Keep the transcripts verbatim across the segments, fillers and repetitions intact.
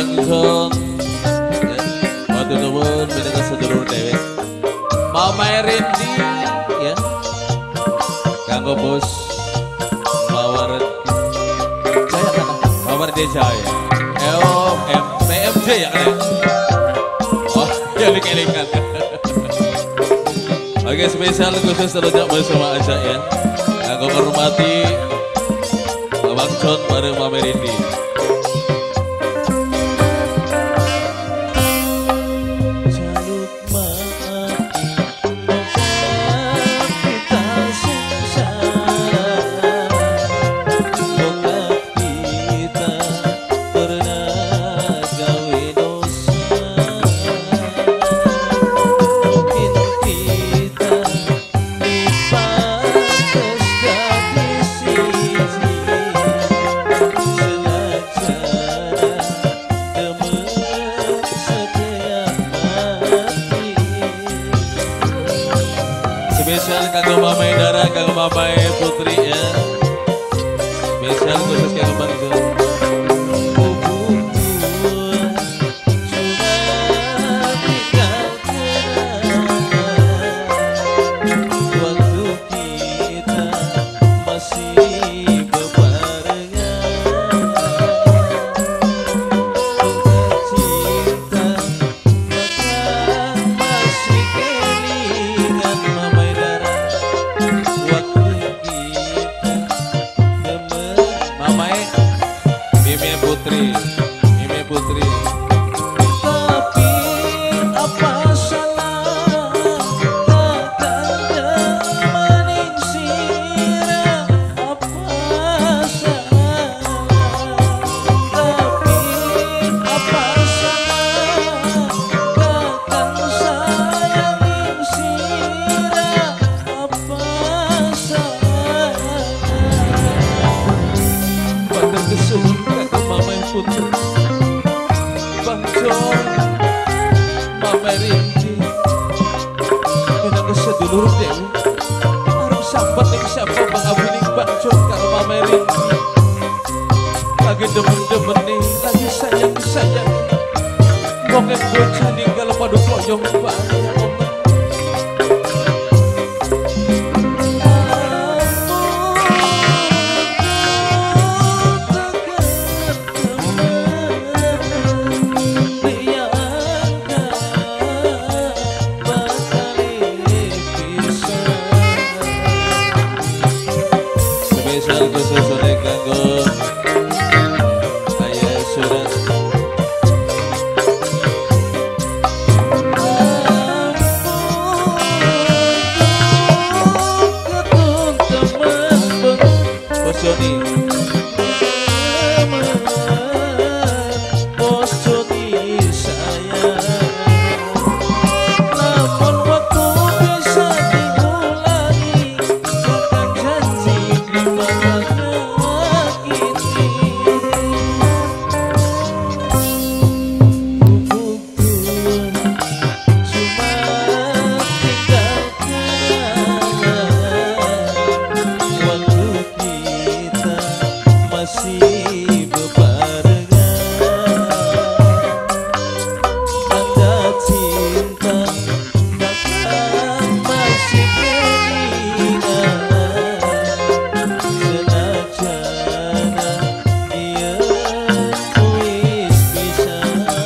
langsung waktu nuwun minangka sedulur dewek Mama Rindi ya kanggo bos Mawar Jaya kan Mawar Jaya L M P M J ya kan oh ya link-linkan oke spesial khusus terlejak bersama aja ya kanggo menghormati Bang John bareng Mama Rindi spesial kanggo Mamai Dara, kanggo Mamai Putri ya. Spesial khusus kanggo Bang Zul. Waktu kita masih bebarengan, cinta masih kelingan Mamai Dara. Mimi Putri, Mimi Putri. Tapi apa salah takkan maning sirah apa salah tapi apa salah takkan sayangin sirah apa salah pada kesulitan Mama Putri, Bang John, Mama Rindi, minangka sedulur dewe, arep sambat ning sapa Bang Abiling Bang John karo Mama Rindi, lagi demen-demen nih, lagi sayang-sayang, wong em bocah ninggal padu kloyong banyak omah. Spesial khusus oleh kanggo Ayah Surat Bos Joni Bos Joni sayang namun waktu bisa diulangi bukan janji di mata ini bubukku cuma tinggal kenangan waktu kita masih bebarengan tanda cinta bahkan masih kelingan senajan dia wis pisah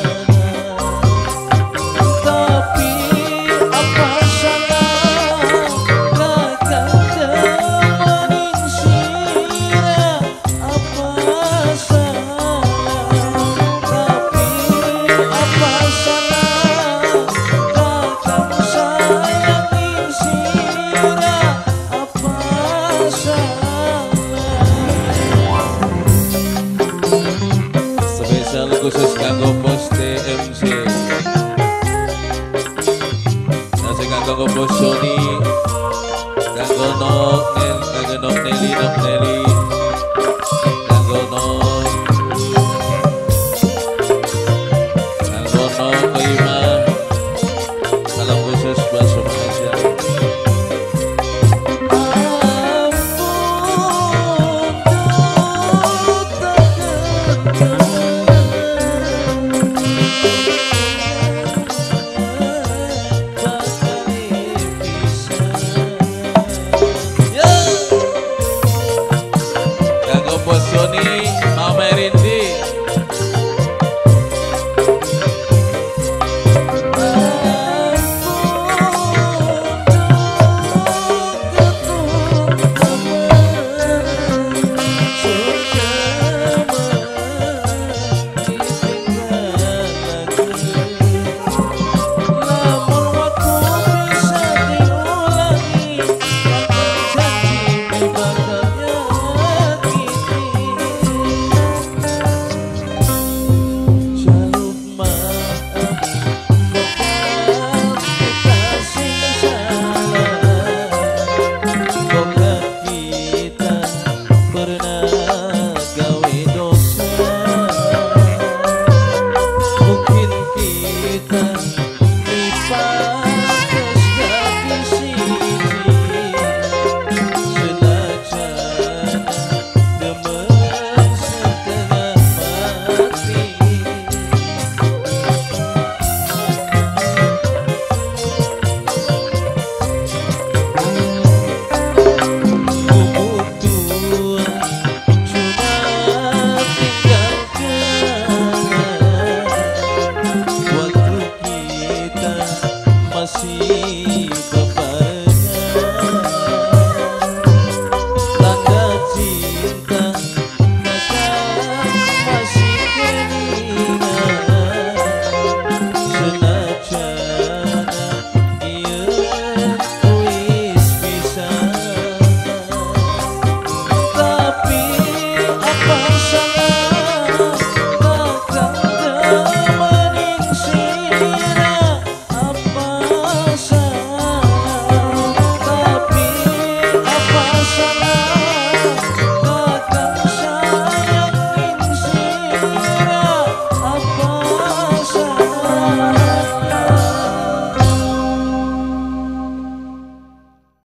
tapi apa salah takkan maning sirah apa salah tapi apa salah takkan sayangin sirah apa salah. Spesial khusus kanggo Bos T M C nasi kanggo Bos Joni kanggo Nok Nel kanggo Nok Nelly Nok Nelly kanggo Nok kanggo Nok Koima salam khusus buat semua aja. Ampun Bang